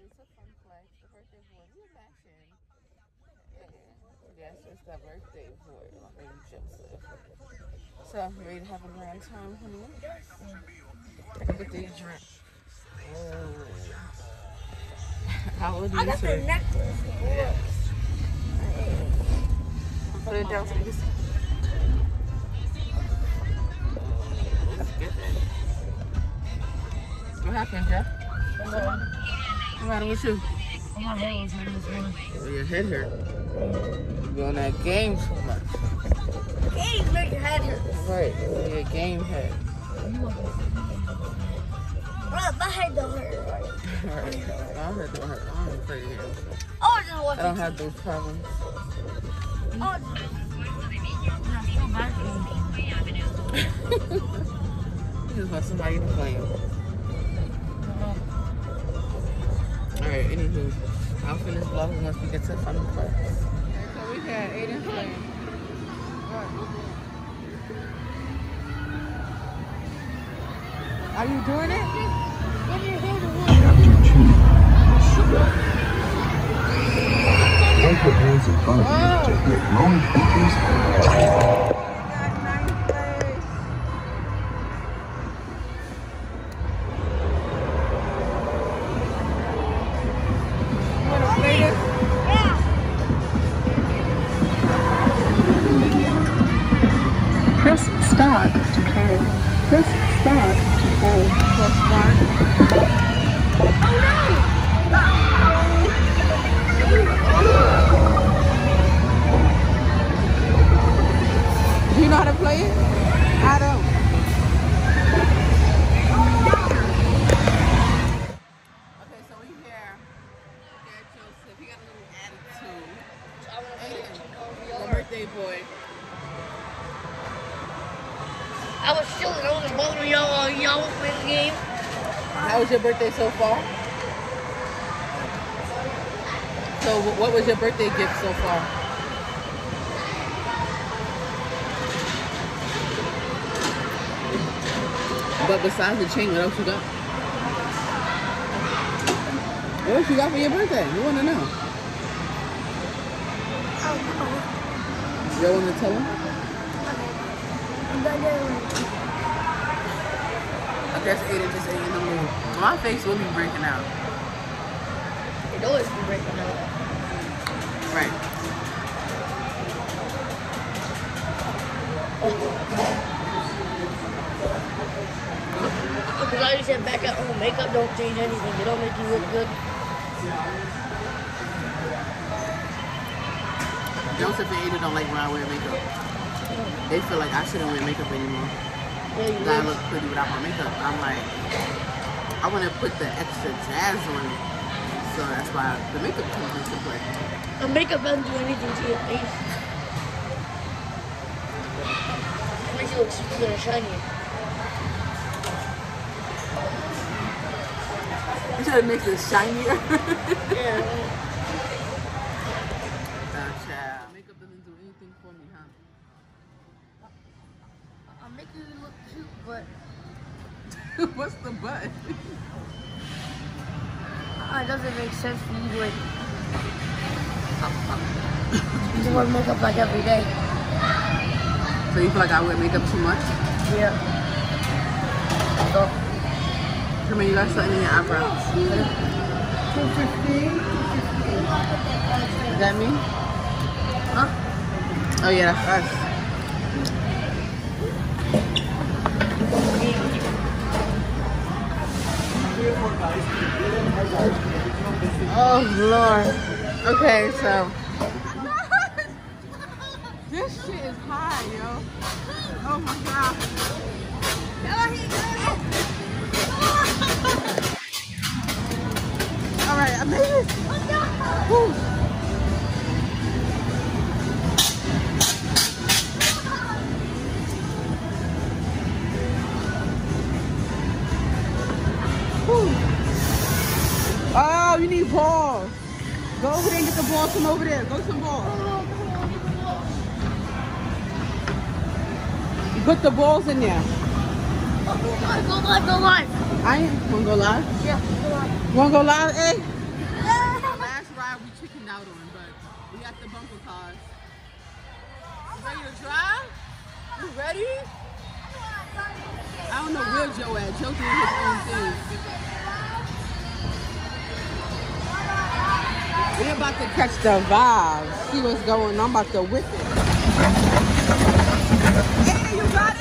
it's a fun flex. The birthday boy. We matching. Yes, it's the birthday boy, my baby Joseph. So, you ready to have a grand time, honey? Take a birthday drink. Oh. How old are you? I got the necklace. Yes. Put it down so you can see. What happened, Jeff? What's the matter with you? My head was hurting this morning. Oh, your head hurt. You're on that game too much. Games make your head hurt. Right, your game head. Bro, my head don't hurt. Right. My head don't hurt. I'm afraid of him. Oh, just watch I don't have those problems. Oh, You just want somebody to play him. Alright, anywho, I'll finish vlogging once we get to the fun part. Okay, so we got Aiden playing. Are you doing it? Take your hands in front of you to hit growing features. Press start to play. Press start to play. Press start. Do you know how to play it? I don't. Okay, so we here. Okay, Joseph, he got a little attitude. Aiden, the birthday boy. I was chilling. I was bothering y'all. Y'all was playing the game. How was your birthday so far? So, what was your birthday gift so far? But besides the chain, what else you got? What else you got for your birthday? You want to know? You don't want to tell him? I guess Aiden just ain't in the mood. My face will be breaking out. It always be breaking out. Right. Because I used to back at home, makeup don't change anything. It don't make you look good. Joseph and Aiden don't like when I wear makeup. They feel like I shouldn't wear makeup anymore. Yeah, you I look pretty without my makeup. I'm like, I want to put the extra jazz on it. So that's why the makeup comes into play. The makeup doesn't do anything to your face. It makes you look smoother and shinier. You said it makes it shinier. Yeah. Child. Makeup doesn't do anything for me, huh? I'll make you look cute, but What's the but? it doesn't make sense for you to like to wear makeup like every day. So you feel like I wear makeup too much? Yeah. So, Come here, you got something in your eyebrows. $2.50. Is that me? Huh? Oh yeah, that's us. Oh Lord. Okay, so this shit is high, yo. Oh my God. All right, I made it. Whew. Oh, you need balls. Go over there and get the balls from over there. Go some balls. Put the balls in there. Go live. I ain't. Wanna go live? Yeah, go live. You wanna go live, eh? chickened out on, but we got the bumper cars. You ready to drive? You ready? I don't know where Joe at. Joe doing his own thing. We're about to catch the vibe. See what's going on. I'm about to whip it. Hey, you got it.